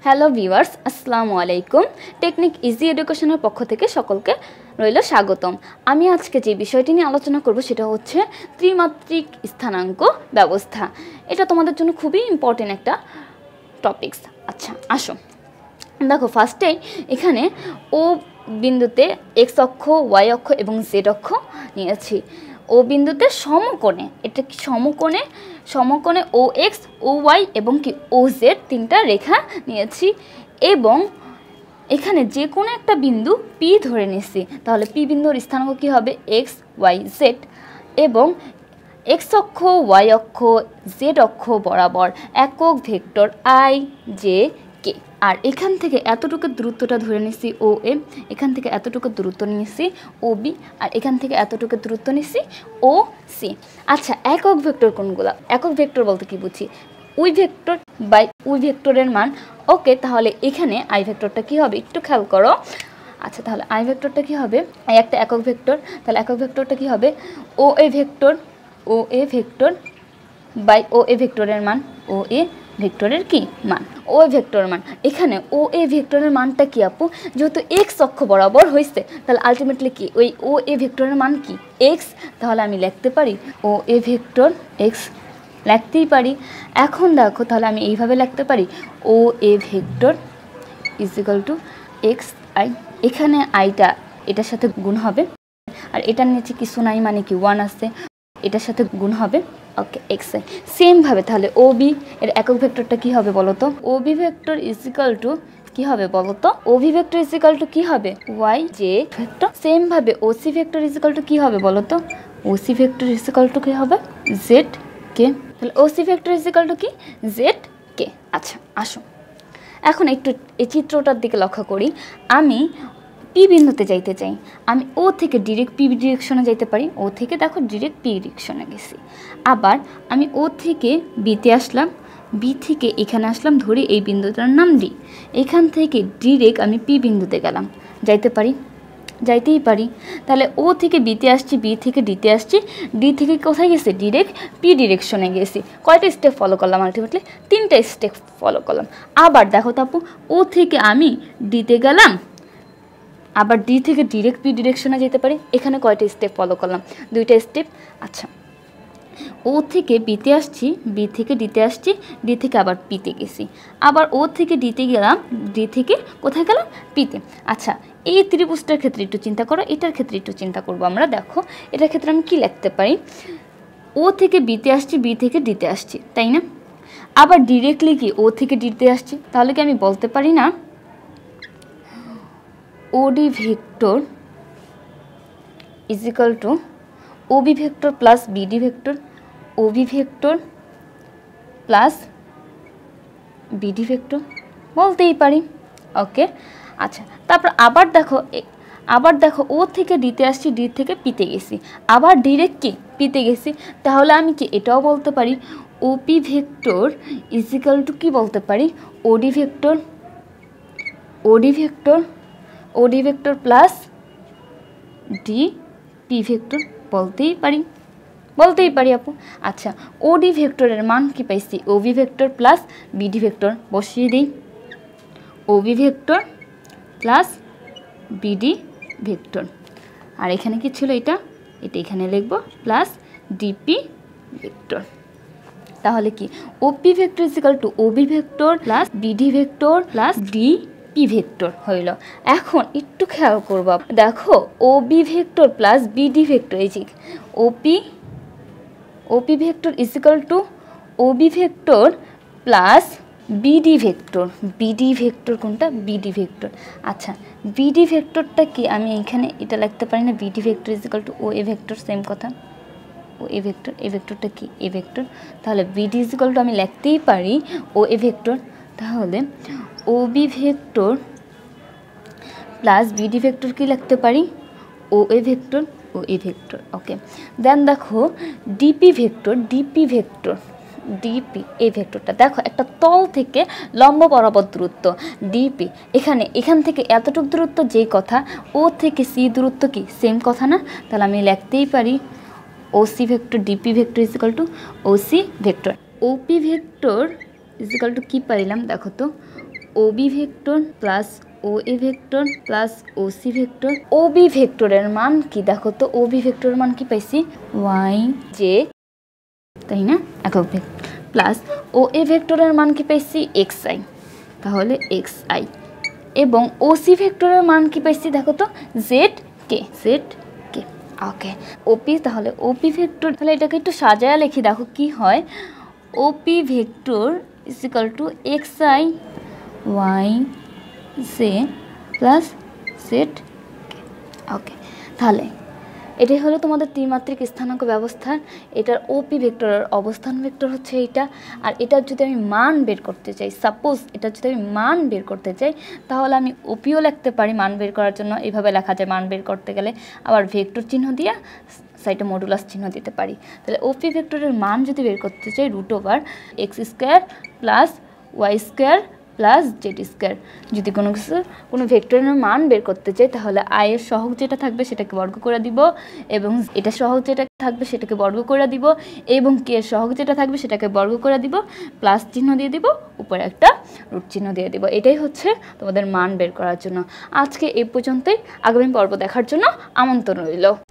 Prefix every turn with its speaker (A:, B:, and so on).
A: Hello viewers, আসসালামু আলাইকুম। Technique easy এডুকেশনের পক্ষ থেকে সকলকে রইল স্বাগতম। আমি আজকে যে বিষয়টি নিয়ে আলোচনা করব সেটা হচ্ছে ত্রিমাত্রিক স্থানাঙ্ক ব্যবস্থা। এটা তোমাদের জন্য খুবই ইম্পর্টেন্ট একটা টপিকস। আচ্ছা, আসো দেখো, ফার্স্টেই এখানে ও বিন্দুতে এক্স অক্ষ, ওয়াই অক্ষ এবং জেড অক্ষ নিয়েছি। ও বিন্দুতে সমকোণে, এটা কি সমকোণে ও এক্স, ও ওয়াই এবং কি ও জেড তিনটা রেখা নিয়েছি এবং এখানে যে কোনো একটা বিন্দু পি ধরে নিয়েছি। তাহলে পি বিন্দুর স্থানাঙ্ক কী হবে? এক্স ওয়াই জেড এবং এক্স অক্ষ, ওয়াই অক্ষ, জেড অক্ষ বরাবর একক ভেক্টর আই জে কে। আর এখান থেকে এতটুকু দূরত্বটা ধরে নিছি ও এম, এখান থেকে এতটুকু দূরত্ব নিয়েছি ও বি, আর এখান থেকে এতটুকু দূরত্ব নিছি ও সি। আচ্ছা, একক ভেক্টর কোনগুলো? একক ভেক্টর বলতে কি বুঝি? উই ভেক্টর বাই উই ভেক্টরের মান। ওকে, তাহলে এখানে আই ভেক্টরটা কি হবে একটু খেয়াল করো। আচ্ছা, তাহলে আই ভেক্টরটা কি হবে? একটা একক ভেক্টর, তাহলে একক ভেক্টরটা কি হবে? ও এ ভেক্টর বাই ও এ ভেক্টরের মান, ও এ ভেক্টরের কি মান? ও ভেক্টরের মান। এখানে ও এ ভেক্টরের মানটা কি আপু? যেহেতু এক্স অক্ষ বরাবর হয়েছে, তাহলে আলটিমেটলি কি ওই ও এ ভেক্টরের মান কি? এক্স। তাহলে আমি লিখতে পারি ও এ ভেক্টর এক্স, লিখতেই পারি। এখন দেখো, তাহলে আমি এইভাবে লিখতে পারি O A vector is equal to X I. এখানে আইটা এটার সাথে গুণ হবে, আর এটার নিচে কিছু নাই মানে কি ওয়ান আছে, এটার সাথে গুণ হবে। Okay, X I. সেমভাবে তাহলে ও বি এর একক ভেক্টরটা কী হবে বলো তো? O B vector is equal to কী হবে বলো তো? O V vector is equal to কী হবে? Y J vector. সেমভাবে O C vector is equal to কী হবে বলো তো? O C vector is equal to কী হবে? Z K. তাহলে O C vector is equal to কি? Z K. আচ্ছা, আসো এখন একটু এই চিত্রটার দিকে লক্ষ্য করি। আমি পি বিন্দুতে যাইতে চাই, আমি ও থেকে ডিরেক্ট পি ডিরেকশনে যাইতে পারি। ও থেকে দেখো ডিরেক্ট পি ডিরেকশনে গেছি। আবার আমি ও থেকে বিতে আসলাম, বি থেকে এখানে আসলাম, ধরি এই বিন্দুটার নাম ডি। এখান থেকে ডিরেক্ট আমি পি বিন্দুতে গেলাম, যাইতেই পারি। তাহলে ও থেকে বিতে আসছি, বি থেকে ডিতে আসছি, ডি থেকে কোথায় গেছি? ডিরেক্ট পি ডিরেকশনে গেছি। কয়টা স্টেপ ফলো করলাম? আলটিমেটলি 3টা স্টেপ ফলো করলাম। আবার দেখো তাপু, ও থেকে আমি ডিতে গেলাম, আবার ডি থেকে ডিরেক্ট পি ডিরেকশনে যেতে পারি। এখানে কয়টা স্টেপ ফলো করলাম? 2টা স্টেপ। আচ্ছা, ও থেকে বিতে আসছি, বি থেকে ডিতে আসছি, ডি থেকে আবার পিতে গেছি। আবার ও থেকে ডিতে গেলাম, ডি থেকে কোথায় গেলাম? পিতে। আচ্ছা, এই ত্রিভুজটার ক্ষেত্রে একটু চিন্তা করো, এটার ক্ষেত্রে একটু চিন্তা করবো আমরা। দেখো, এটার ক্ষেত্রে আমি কি লিখতে পারি? ও থেকে বিতে আসছি, বি থেকে ডিতে আসছি, তাই না? আবার ডিরেক্টলি কি ও থেকে ডিতে আসছি, তাহলে কি আমি বলতে পারি না O D vector is equal to O B vector plus B D vector, O B vector plus B D vector? বলতেই পারি। ওকে, আচ্ছা, তারপর আবার দেখো ও থেকে ডিতে আসছি, ডি থেকে পিতে গেছি, আবার ডিরেক্ট কি পিতে গেছি। তাহলে আমি কি এটাও বলতে পারি O P vector is equal to কি বলতে পারি? O D vector plus D P vector? বলতেই পারি আপু। আচ্ছা, ওডি ভেক্টরের মান কি পাইছি? O B vector plus B D vector বসিয়ে দিই। O B vector plus B D vector, আর এখানে কি ছিল? এটা এখানে লিখব প্লাস ডিপি ভেক্টর। তাহলে কি O P vector is equal to O B vector plus B D vector plus D P vector হইল। এখন একটু খেয়াল করব, দেখো O B vector plus B D vector, এই যে O P vector is equal to O B vector plus B D vector কোনটা? B D vector. আচ্ছা, বিডি ভেক্টরটা কি? আমি এখানে এটা লিখতে পারি না? B D vector is equal to O A vector, same কথা। ও এ ভেক্টরটা কি? A vector. তাহলে বিডি ইজ ইকুয়াল টু আমি লিখতেই পারি ও এ ভেক্টর। তাহলে O B vector plus B D vector কি লিখতে পারি? O A vector. ওকে, দেন দেখো ডিপি এই ভেক্টরটা দেখো একটা তল থেকে লম্ব বরাবর দূরত্ব ডিপি। এখান থেকে এতটুকু দূরত্ব যেই কথা, ও থেকে সি দূরত্ব কি? সেম কথা না? তাহলে আমি লিখতেই পারি O C vector D P vector is equal to O C vector. O P vector is equal to কী পাইলাম দেখো তো? O B vector plus O A vector plus O C vector. O B ভেক্টরের মান কি দেখো তো, ওবি ভেক্টরের মান কি পাইছি ওয়াই জে, তাই না, একক ভেক্টর প্লাস ও এ ভেক্টরের মান কি পাইছি এক্স আই, তাহলে এক্স আই, এবং ও সি ভেক্টরের মান কি পাইছি দেখো তো জেড কে, জেড কে। ওকে ওপি, তাহলে ওপি ভেক্টর, তাহলে এটাকে একটু সাজায়া লিখি, দেখো কি হয়, O P vector is equal to X I Y J plus Z K. Okay, তাহলে এটাই হলো তোমাদের ত্রিমাত্রিক স্থানাঙ্ক ব্যবস্থার। এটার ওপি ভেক্টরের অবস্থান ভেক্টর হচ্ছে এইটা, আর এটার যদি আমি মান বের করতে চাই, সাপোজ এটার যদি আমি মান বের করতে চাই, তাহলে আমি ওপিও লিখতে পারি মান বের করার জন্য, এইভাবে লেখা যায় মান বের করতে গেলে, আবার ভেক্টর চিহ্ন দিয়ে সাইডে মডুলাস চিহ্ন দিতে পারি। তাহলে ওপি ভেক্টরের মান যদি বের করতে চাই root over X square plus Y square plus Z square. যদি কোনো ভেক্টরের মান বের করতে চাই, তাহলে আই এর সহগ যেটা থাকবে সেটাকে বর্গ করে দিব, এবং এটা সহগ যেটা থাকবে সেটাকে বর্গ করে দিব, এবং কে এর সহগ যেটা থাকবে সেটাকে বর্গ করে দিব, প্লাস চিহ্ন দিয়ে দিব, উপরে একটা রুট চিহ্ন দিয়ে দিব। এটাই হচ্ছে তোমাদের মান বের করার জন্য। আজকে এই পর্যন্তই, আগামী পর্ব দেখার জন্য আমন্ত্রণ রইল।